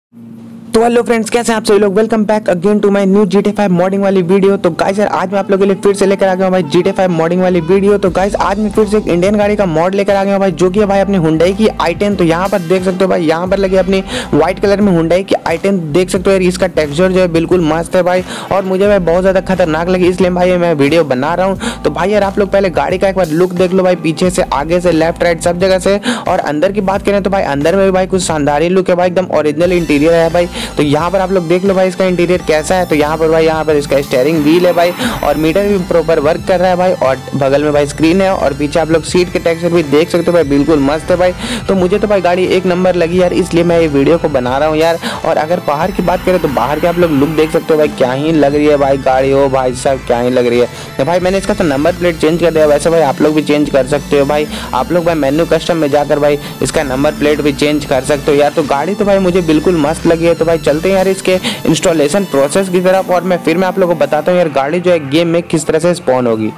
तो hello friends, कैसे हैं आप सभी लोग। Welcome back again to my new GTA 5 modding वाली वीडियो। तो गाइस यार आज मैं आप लोगों के लिए फिर से लेकर आ गया हूं भाई GTA 5 मॉडिंग वाली वीडियो। तो गाइस आज मैं फिर से एक इंडियन गाड़ी का मॉड लेकर आ गया हूं भाई, जो कि है भाई अपनी Hyundai की i10। तो यहाँ पर देख सकते हो भाई, यहाँ पर लगी अपनी व्हाइट कलर में Hyundai की i10 देख सकते हो यार। इसका टेक्सचर जो है बिल्कुल मस्त है भाई, और मुझे भाई बहुत ज़्यादा खतरनाक लगी, इसलिए भाई मैं वीडियो बना रहा हूँ। तो भाई यार आप लोग पहले गाड़ी का एक बार लुक देख लो भाई, पीछे से, आगे से, लेफ्ट राइट सब जगह से। और अंदर की बात करें तो भाई अंदर में भी भाई कुछ शानदार ही लुक है भाई, एकदम ओरिजिनल इंटीरियर है भाई। तो यहाँ पर आप लोग देख लो भाई इसका इंटीरियर कैसा है। तो यहाँ पर भाई, यहाँ पर इसका स्टीयरिंग व्हील है भाई, और मीटर भी प्रॉपर वर्क कर रहा है भाई, और बगल में भाई स्क्रीन है, और पीछे आप लोग सीट के टेक्सचर भी देख सकते हो भाई, बिल्कुल मस्त है भाई। तो मुझे तो भाई गाड़ी एक नंबर लगी यार, इसलिए मैं ये वीडियो को बना रहा हूँ यार। और अगर बाहर की बात करें तो बाहर के आप लोग लुक देख सकते हो भाई, क्या ही लग रही है भाई गाड़ी, हो भाई साहब क्या ही लग रही है। तो भाई मैंने इसका तो नंबर प्लेट चेंज कर दिया, वैसे भाई आप लोग भी चेंज कर सकते हो भाई। आप लोग भाई मेन्यू कस्टम में जाकर भाई इसका नंबर प्लेट भी चेंज कर सकते हो यार। तो गाड़ी तो भाई मुझे बिल्कुल मस्त लगी है। तो भाई चलते हैं यार इसके इंस्टॉलेशन प्रोसेस की तरफ, और मैं आप लोगों को बताता हूँ यार गाड़ी जो है गेम में किस तरह से स्पॉन होगी।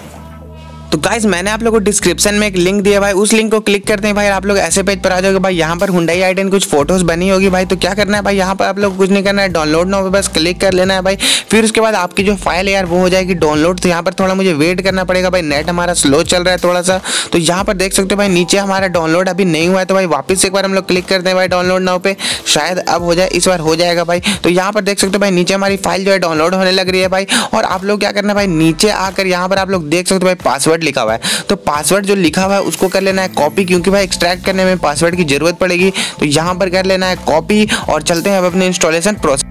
तो गाइस मैंने आप लोगों को डिस्क्रिप्शन में एक लिंक दिया भाई, उस लिंक को क्लिक करते हैं भाई, आप लोग ऐसे पेज पर आ जाओगे भाई। यहाँ पर Hyundai i10 कुछ फोटोज बनी होगी भाई। तो क्या करना है भाई, यहाँ पर आप लोग कुछ नहीं करना है, डाउनलोड नाउ पे बस क्लिक कर लेना है भाई। फिर उसके बाद आपकी जो फाइल है यार वो हो जाएगी डाउनलोड। तो यहाँ पर थोड़ा मुझे वेट करना पड़ेगा भाई, नेट हमारा स्लो चल रहा है थोड़ा सा। तो यहाँ पर देख सकते हो भाई नीचे हमारा डाउनलोड अभी नहीं हुआ है। तो भाई वापस से एक बार हम लोग क्लिक करते हैं भाई डाउनलोड नाउ पे, शायद अब हो जाए, इस बार हो जाएगा भाई। तो यहाँ पर देख सकते हो भाई नीचे हमारी फाइल जो है डाउनलोड होने लग रही है भाई। और आप लोग क्या करना है भाई, नीचे आकर यहाँ पर आप लोग देख सकते हो भाई पासवर्ड लिखा हुआ है। तो पासवर्ड जो लिखा हुआ है उसको कर लेना है कॉपी, क्योंकि भाई एक्सट्रैक्ट करने में पासवर्ड की जरूरत पड़ेगी। तो यहाँ पर कर लेना है कॉपी, और चलते हैं अब अपने इंस्टॉलेशन प्रोसेस।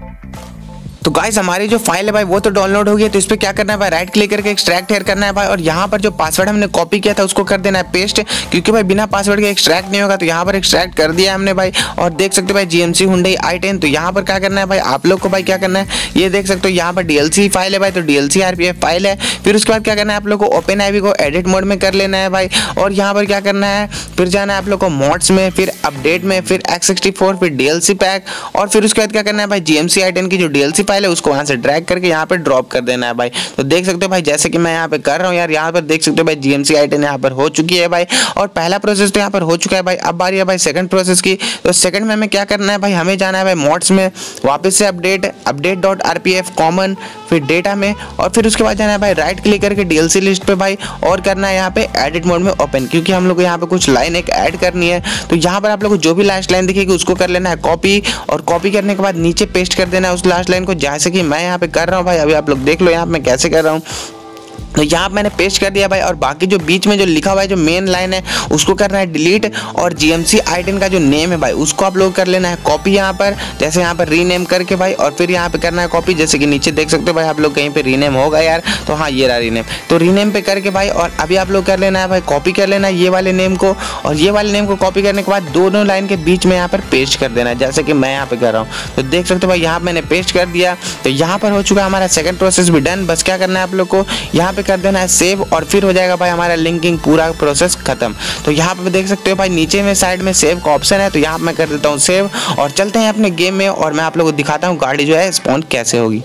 तो गाइस हमारी जो फाइल है भाई वो तो डाउनलोड हो गई है। तो इस पर क्या करना है भाई, राइट क्लिक करके एक्सट्रैक्ट हेयर करना है भाई, और यहाँ पर जो पासवर्ड हमने कॉपी किया था उसको कर देना है पेस्ट, क्योंकि भाई बिना पासवर्ड के एक्सट्रैक्ट नहीं होगा। तो यहाँ पर एक्सट्रैक्ट कर दिया हमने भाई, और देख सकते हो भाई GMC Hyundai i10। तो यहाँ पर क्या करना है भाई, आप लोग को भाई क्या करना है, ये देख सकते हो यहाँ पर DLC फाइल है भाई, तो DLC RPF फाइल है। फिर उसके बाद क्या करना है, आप लोग को open I V edit mode में कर लेना है भाई, और यहाँ पर क्या करना है, फिर जाना है आप लोग को मॉड्स में, फिर अपडेट में, फिर X64, फिर DLC पैक, और फिर उसके बाद क्या करना है भाई, GMC i10 की जो DLC फाइल है उसको वहाँ से करके यहाँ पे ड्रॉप कर देना है भाई। तो देख सकते हो भाई जैसे कि मैं यहाँ पे कर रहा हूँ यार, यहाँ पर देख सकते हो भाई GMC i10 यहाँ पर हो चुकी है भाई, और पहला प्रोसेस तो यहाँ पर हो चुका है भाई। अब बारी है भाई सेकंड प्रोसेस की। तो सेकंड में हमें क्या करना है भाई, हमें जाना है भाई मॉड्स में, वापस से अपडेट.rpf कॉमन, फिर डेटा में, और फिर उसके बाद जाना है भाई राइट क्लिक करके DLC लिस्ट पे भाई, और करना है यहाँ पे एडिट मोड में ओपन, क्योंकि हम लोग को यहाँ पे कुछ लाइन एक ऐड करनी है। तो यहाँ पर आप लोग को जो भी लास्ट लाइन दिखेगी उसको कर लेना है कॉपी, और कॉपी करने के बाद नीचे पेस्ट कर देना है उस लास्ट लाइन को, जैसे कि मैं यहाँ पे कर रहा हूँ भाई। अभी आप लोग देख लो यहाँ पे मैं कैसे कर रहा हूँ। तो यहाँ मैंने पेस्ट कर दिया भाई, और बाकी जो बीच में जो लिखा हुआ है जो मेन लाइन है उसको करना है डिलीट, और GMC i10 का जो नेम है भाई उसको आप लोग कर लेना है कॉपी यहाँ पर, जैसे यहाँ पर रीनेम करके भाई, और फिर यहाँ पे करना है कॉपी, जैसे कि नीचे देख सकते हो भाई आप लोग कहीं पे रीनेम होगा यार। तो हाँ ये रहा रीनेम, तो रीनेम पे करके भाई, और अभी आप लोग कर लेना है भाई कॉपी कर लेना है ये वाले नेम को, और ये वाले नेम को कॉपी करने के बाद दोनों लाइन के बीच में यहाँ पर पेस्ट कर देना है, जैसे कि मैं यहाँ पे कर रहा हूँ। तो देख सकते हो भाई यहाँ मैंने पेस्ट कर दिया। तो यहाँ पर हो चुका है हमारा सेकंड प्रोसेस भी डन। बस क्या करना है आप लोग को यहाँ पे कर देना है सेव, और फिर हो जाएगा भाई हमारा लिंकिंग पूरा प्रोसेस खत्म। तो यहाँ पे देख सकते हो भाई नीचे में साइड में सेव का ऑप्शन है, तो यहाँ पे मैं कर देता हूँ सेव, और चलते हैं अपने गेम में, और मैं आप लोगों को दिखाता हूँ गाड़ी जो है स्पॉन कैसे होगी।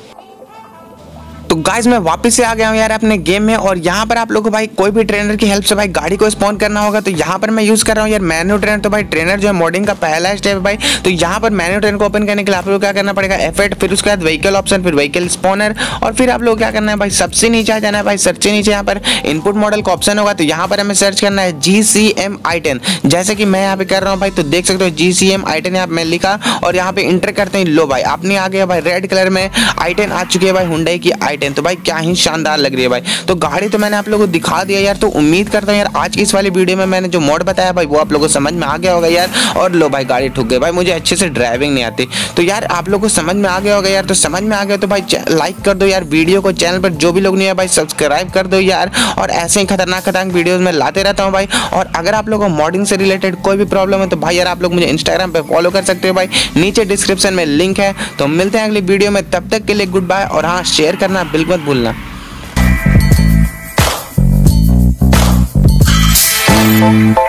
तो गाइस मैं वापस से आ गया हूँ यार अपने गेम में, और यहाँ पर आप लोगों को भाई कोई भी ट्रेनर की हेल्प से भाई गाड़ी को स्पॉन करना होगा। तो यहाँ पर मैं यूज़ कर रहा हूँ यार मैन्यू ट्रेनर। तो भाई ट्रेनर जो है मॉडिंग का पहला स्टेप है भाई। तो यहाँ पर मैन्यू ट्रेनर को ओपन करने के लिए आप लोग को क्या करना पड़ेगा, F8, फिर उसके बाद व्हीकल ऑप्शन, फिर व्हीकल स्पॉनर, और फिर आप लोग क्या करना है भाई, सबसे नीचे आ जाना है भाई, सबसे नीचे यहाँ पर इनपुट मॉडल का ऑप्शन होगा। तो यहाँ पर हमें सर्च करना है GCM i10, जैसे कि मैं यहाँ पे कर रहा हूँ भाई। तो देख सकते हो GCM i10 यहाँ पे मैं लिखा, और यहाँ पे इंटर करते हैं, लो भाई आपने आ गया भाई रेड कलर में i10 आ चुकी है भाई Hyundai की i10। तो भाई क्या ही शानदार लग रही है भाई। तो गाड़ी तो मैंने आप लोगों को दिखा दिया यार। तो उम्मीद करता हूँ यार आज की इस वाली वीडियो में मैंने जो मोड बताया भाई वो आप लोगों को समझ में आ गया होगा यार। और लो भाई गाड़ी ठुक गई भाई, मुझे अच्छे से ड्राइविंग नहीं आती। तो यार आप लोगों को समझ में आ गया होगा यार। तो समझ में आ गया तो भाई लाइक कर दो यार वीडियो को, चैनल पर जो भी लोग नहीं है भाई सब्सक्राइब कर दो यार। और ऐसे ही खतरनाक वीडियोज में लाते रहता हूँ भाई। और अगर आप लोगों को मॉडिंग से रिलेटेड कोई भी प्रॉब्लम है तो भाई यार आप लोग मुझे इंस्टाग्राम पे फॉलो कर सकते हो भाई, नीचे डिस्क्रिप्शन में लिंक है। तो मिलते हैं अगली वीडियो में, तब तक के लिए गुड बाय। और हाँ शेयर करना बिल्कुल मत भूलना।